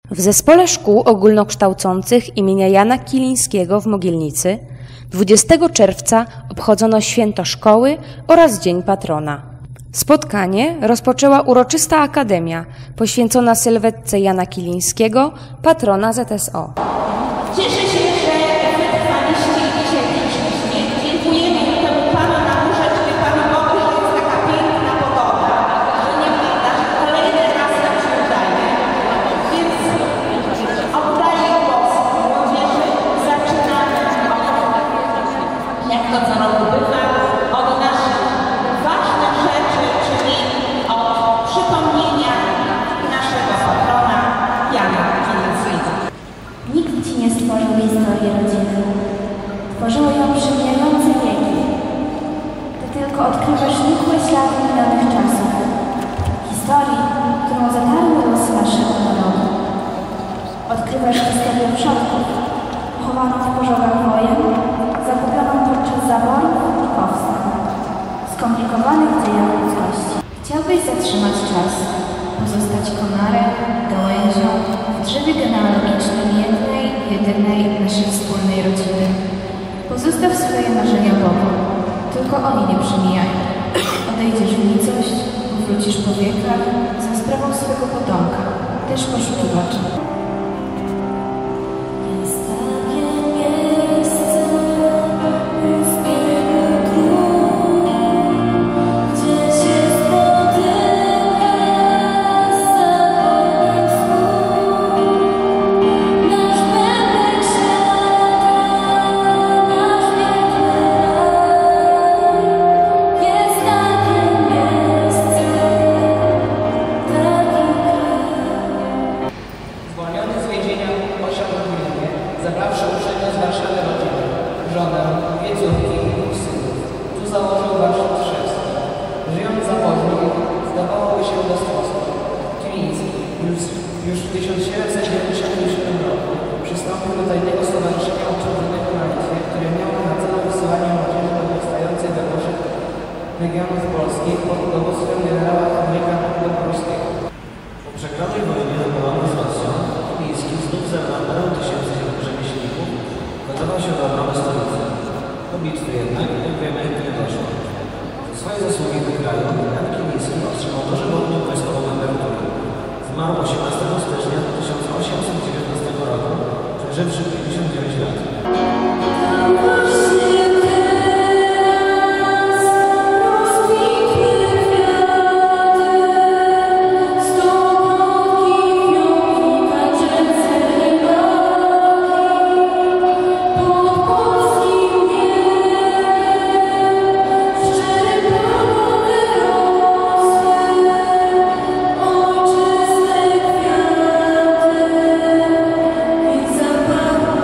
W Zespole Szkół Ogólnokształcących imienia Jana Kilińskiego w Mogielnicy 20 czerwca obchodzono święto szkoły oraz Dzień Patrona. Spotkanie rozpoczęła uroczysta akademia poświęcona sylwetce Jana Kilińskiego, patrona ZSO. Cieszę się, że wytrwaliście i dzisiaj przyszliście. Dziękujemy temu Panu na górze, czyli Panu Bogu, że jest taka piękna pogoda, że nieprawda, że kolejny raz nam się udaje. Więc oddaję głos młodzieży. Zaczynamy jak to co roku bywa, od naszych ważnych rzeczy, czyli od przypomnienia naszego patrona Jana Kilińskiego. Nikt Ci nie stworzył historii rodziny. Tworzyły ją przemijające wieki. Ty tylko odkrywasz nikłe ślady minionych czasów. Historii, którą zatarły losy naszego narodu. Odkrywasz historię przodków, pochowaną w pożogach wojen, zakupioną podczas zaborów i powstań, skomplikowanych dziejach ludzkości. Chciałbyś zatrzymać czas, pozostać konarem, gałęzią w drzewie genealogicznym jednej, jedynej naszej wspólnej rodziny. Pozostaw swoje marzenia Bogu, tylko oni nie przemijają. Odejdziesz w nicość, wrócisz po wiekach za sprawą swego potomka, też poszukiwacza. Zabrawszy uprzednio z Warszawy rodzinę, żonę, dwie córki i dwóch synów, tu założył warsztat chrzestny. Żyjąc zamożnie, zdawałoby się beztrosny. Kiliński już w 1797 roku przystąpił do tajnego stowarzyszenia utworzonego na Litwie, które miało na celu wysyłanie młodzieży do powstającej we Włoszech regionów polskich pod dowództwem generała Henryka Dąbrowskiego. Po przegranej wojnie wywołanej z Rosją, Kiliński znów zebrał parę tysięcy rzemieślników, gotował się do obrony stolicy. Do bitwy jednak, jak wiemy, nie doszło. Za swoje zasługi w kraju Jan Kiliński otrzymał dożywotnią wojskową emeryturę. Zmarł 18 stycznia 1819 roku, przeżywszy 59 lat. Zapach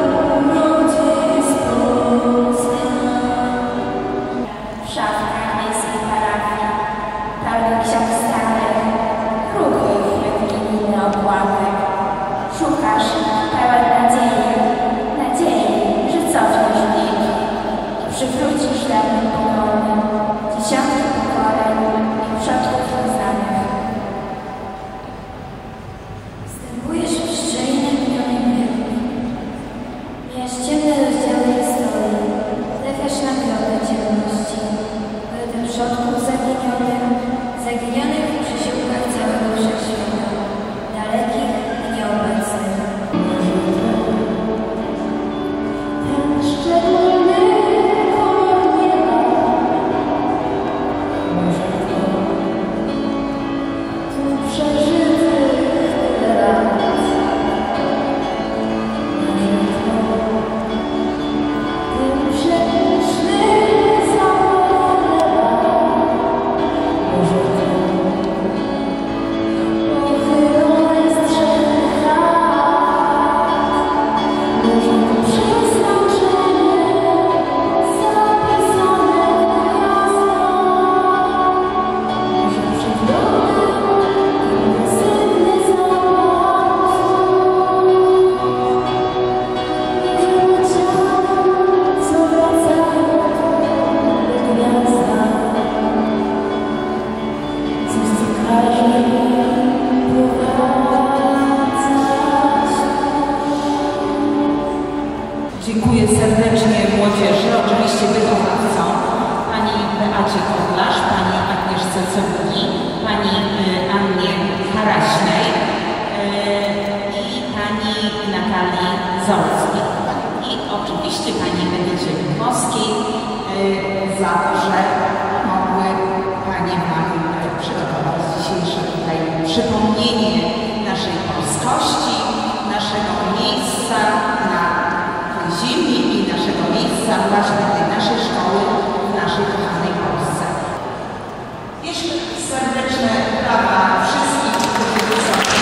pani Natalii Zolskiej. I oczywiście pani Edycie Witowskiej za to, że mogły panie nam przygotować dzisiejsze tutaj przypomnienie naszej polskości, naszego miejsca na tej ziemi i naszego miejsca właśnie tej naszej szkoły w naszej kochanej Polsce. Jeszcze serdeczne brawa wszystkich, którzy wystąpili.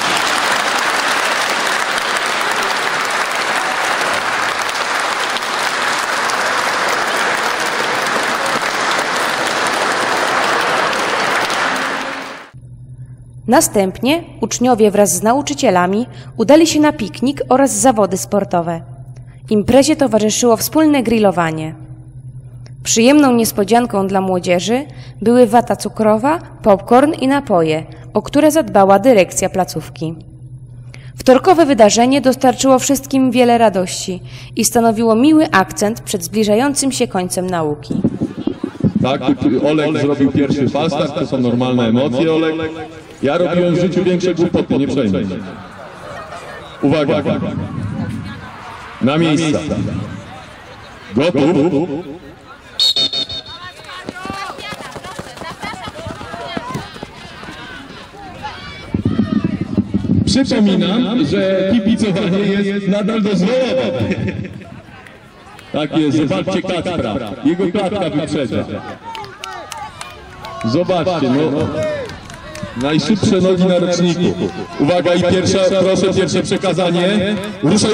Następnie uczniowie wraz z nauczycielami udali się na piknik oraz zawody sportowe. Imprezie towarzyszyło wspólne grillowanie. Przyjemną niespodzianką dla młodzieży były wata cukrowa, popcorn i napoje, o które zadbała dyrekcja placówki. Wtorkowe wydarzenie dostarczyło wszystkim wiele radości i stanowiło miły akcent przed zbliżającym się końcem nauki. Tak, Olek zrobił pierwszy falstart, to są normalne emocje, Olek. Ja robiłem w życiu większe głupoty, nie przejmuj się. Uwaga, na miejsca. Gotów? Przypominam, że kibicowanie jest nadal dozwolone. Tak jest, zobaczcie Kacpra. Jego klatka wyprzedza. Zobaczcie, no. Najszybsze nogi na roczniku. Uwaga i proszę pierwsze przekazanie. Ruszaj.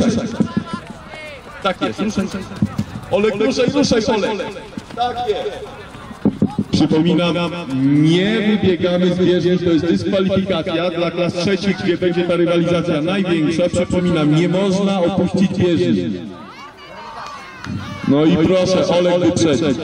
Tak jest, ruszaj. Olek, ruszaj, Olek. Tak jest. Przypominam, nie wybiegamy z bieżni, to jest dyskwalifikacja dla klas trzecich, gdzie będzie ta rywalizacja największa. Przypominam, nie można opuścić bieżni. No i proszę, Olek wyprzedzić.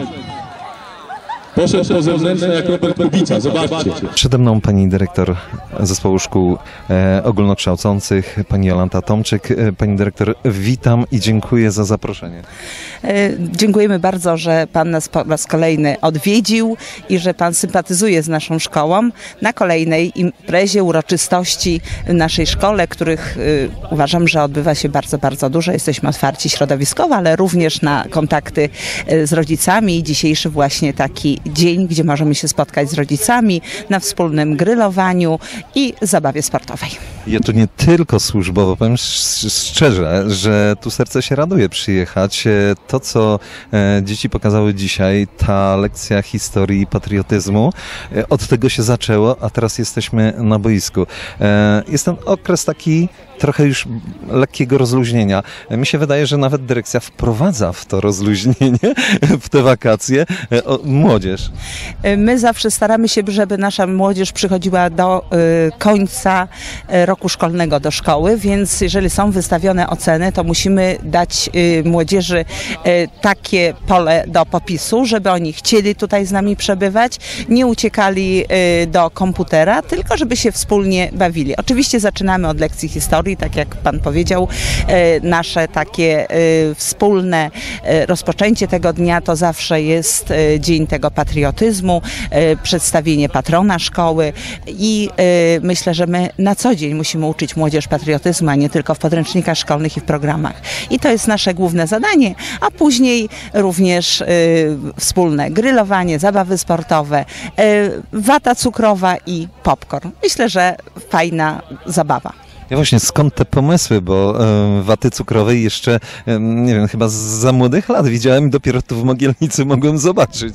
Poszedł po zewnętrzne jak Robert Kubica, zobaczcie. Przede mną pani dyrektor Zespołu Szkół Ogólnokształcących, pani Jolanta Tomczyk. Pani dyrektor, witam i dziękuję za zaproszenie. Dziękujemy bardzo, że pan nas po raz kolejny odwiedził i że pan sympatyzuje z naszą szkołą na kolejnej imprezie, uroczystości w naszej szkole, których uważam, że odbywa się bardzo, bardzo dużo. Jesteśmy otwarci środowiskowo, ale również na kontakty z rodzicami i dzisiejszy właśnie taki dzień, gdzie możemy się spotkać z rodzicami na wspólnym grillowaniu i zabawie sportowej. Ja tu nie tylko służbowo, powiem szczerze, że tu serce się raduje przyjechać. To, co dzieci pokazały dzisiaj, ta lekcja historii i patriotyzmu, od tego się zaczęło, a teraz jesteśmy na boisku. Jest ten okres taki trochę już lekkiego rozluźnienia. Mi się wydaje, że nawet dyrekcja wprowadza w to rozluźnienie, w te wakacje młodzież. My zawsze staramy się, żeby nasza młodzież przychodziła do końca roku szkolnego do szkoły, więc jeżeli są wystawione oceny, to musimy dać młodzieży takie pole do popisu, żeby oni chcieli tutaj z nami przebywać, nie uciekali do komputera, tylko żeby się wspólnie bawili. Oczywiście zaczynamy od lekcji historii, tak jak pan powiedział, nasze takie wspólne rozpoczęcie tego dnia to zawsze jest dzień tego patriotyzmu, przedstawienie patrona szkoły i myślę, że my na co dzień musimy uczyć młodzież patriotyzmu, a nie tylko w podręcznikach szkolnych i w programach. I to jest nasze główne zadanie, a później również wspólne grillowanie, zabawy sportowe, wata cukrowa i popcorn. Myślę, że fajna zabawa. Ja właśnie, skąd te pomysły, bo waty cukrowej jeszcze, nie wiem, chyba za młodych lat widziałem, dopiero tu w Mogielnicy mogłem zobaczyć.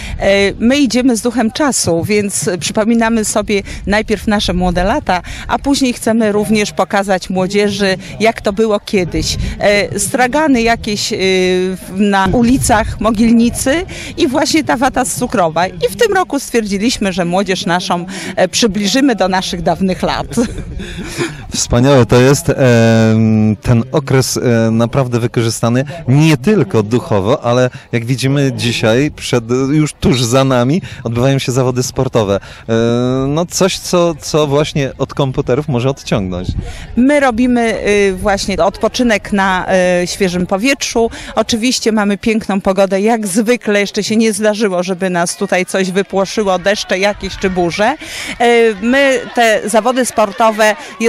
My idziemy z duchem czasu, więc przypominamy sobie najpierw nasze młode lata, a później chcemy również pokazać młodzieży, jak to było kiedyś. Stragany jakieś na ulicach Mogielnicy i właśnie ta wata cukrowa. I w tym roku stwierdziliśmy, że młodzież naszą przybliżymy do naszych dawnych lat. Wspaniałe to jest, ten okres naprawdę wykorzystany nie tylko duchowo, ale jak widzimy dzisiaj, już tuż za nami odbywają się zawody sportowe. No coś, co właśnie od komputerów może odciągnąć. My robimy właśnie odpoczynek na świeżym powietrzu. Oczywiście mamy piękną pogodę, jak zwykle jeszcze się nie zdarzyło, żeby nas tutaj coś wypłoszyło, deszcze jakieś czy burze. My te zawody sportowe, jest to rywalizacja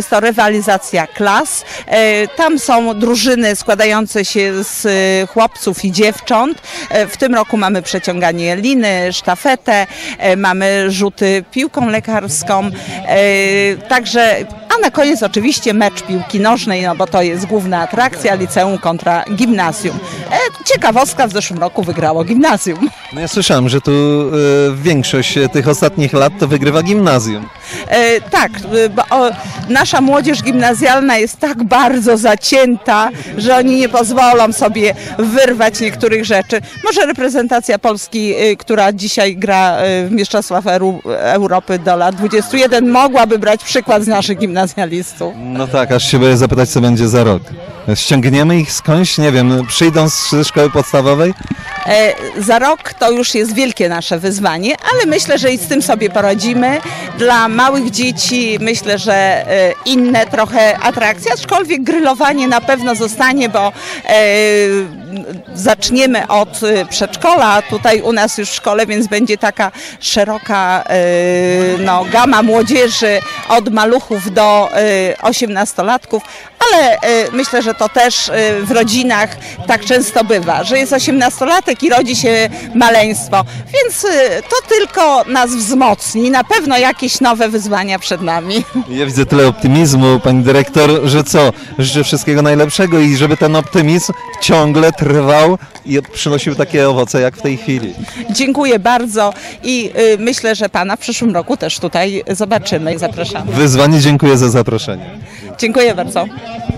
rewitalizacja klas. Tam są drużyny składające się z chłopców i dziewcząt. W tym roku mamy przeciąganie liny, sztafetę, mamy rzuty piłką lekarską. Także, a na koniec oczywiście mecz piłki nożnej, no bo to jest główna atrakcja, liceum kontra gimnazjum. Ciekawostka, w zeszłym roku wygrało gimnazjum. No ja słyszałem, że tu większość tych ostatnich lat to wygrywa gimnazjum. Tak, bo nasza młodzież gimnazjalna jest tak bardzo zacięta, że oni nie pozwolą sobie wyrwać niektórych rzeczy. Może reprezentacja Polski, która dzisiaj gra w Mistrzostwach Europy do lat 21, mogłaby brać przykład z naszych gimnazjalistów. No tak, aż się boję zapytać, co będzie za rok. Ściągniemy ich skądś, nie wiem, przyjdą ze szkoły podstawowej? Za rok to już jest wielkie nasze wyzwanie, ale myślę, że i z tym sobie poradzimy. Dla małych dzieci myślę, że inne trochę atrakcje, aczkolwiek grillowanie na pewno zostanie, bo zaczniemy od przedszkola, tutaj u nas już w szkole, więc będzie taka szeroka gama młodzieży od maluchów do 18-latków, ale myślę, że to też w rodzinach tak często bywa, że jest 18-latek i rodzi się maleństwo, więc to tylko nas wzmocni, na pewno jakieś nowe wyzwania przed nami. Ja widzę tyle optymizmu, pani dyrektor, że co? Życzę wszystkiego najlepszego i żeby ten optymizm ciągle trwał i przynosił takie owoce jak w tej chwili. Dziękuję bardzo i myślę, że pana w przyszłym roku też tutaj zobaczymy. Zapraszamy. Wyzwanie, dziękuję za zaproszenie. Dziękuję bardzo.